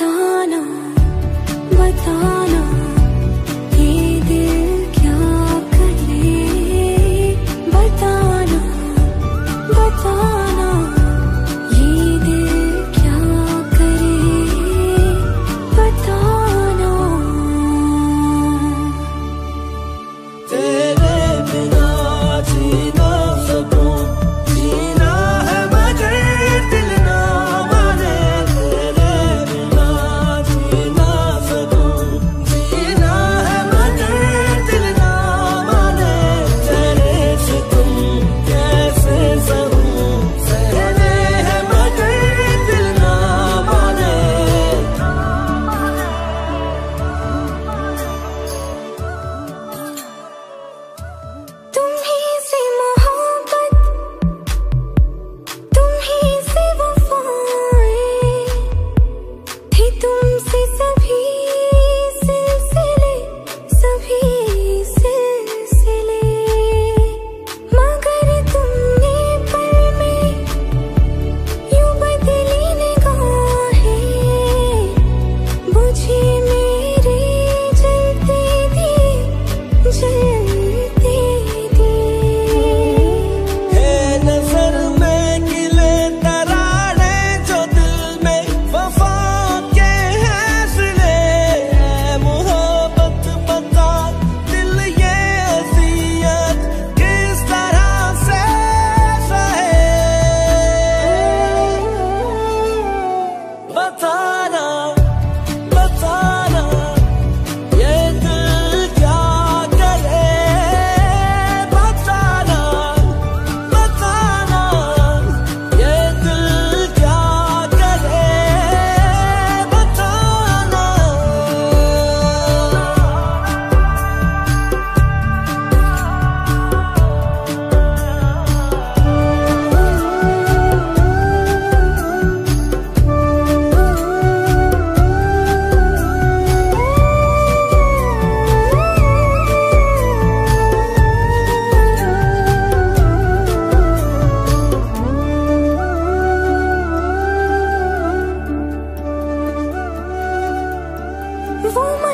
बताना बताना ये दिल क्या करे, बताना बताना ये दिल क्या करे, बताना। तेरे बिना जी ना सकूं, जीना है मगर दिल ना माने। तेरे बिना जी ना सकूं, जीना है मगर दिल ना माने। तेरे से तुम कैसे सहूं, सहने है मगर दिल ना माने। तुम्हीं से मोहब्बत, तुम्हीं से वफाएं, थे तुमसे सभी सिलसिले, सभी सिलसिले। मगर तुमने पल में यूं बदली निगाहें, बुझे मेरे जलते दिए, जलते दिए। है नजर में गिले तराने जो दिल में वफा के हैं सिले। है मोहब्बत बता दिल ये अज़ियत किस तरह से सहे। बताना बताना ये दिल क्या करे, बताना बताना ये दिल क्या करे, बताना। वो